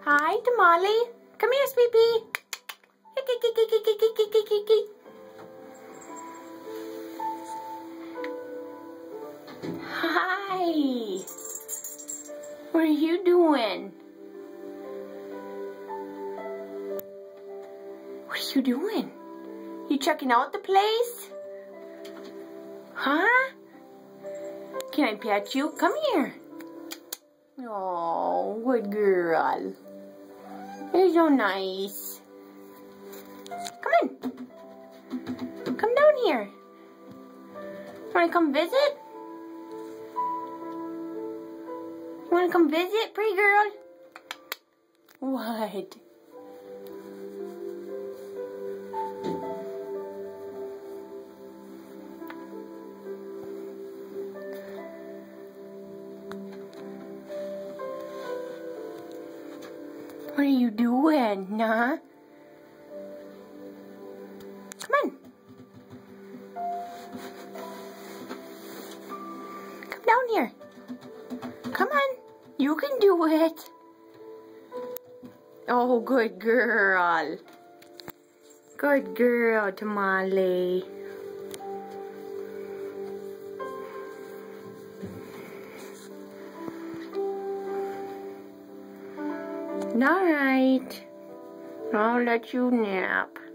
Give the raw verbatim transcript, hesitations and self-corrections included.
Hi, Tamale. Come here, sweetie. Hi. What are you doing? What are you doing? You checking out the place? Huh? Can I pet you? Come here. Oh, good girl. You're so nice. Come on. Come down here. Wanna come visit? You wanna come visit, pretty girl? What? What are you doing, nah? Come on. Come down here. Come on. You can do it. Oh, good girl. Good girl, Tamale. All right. I'll let you nap.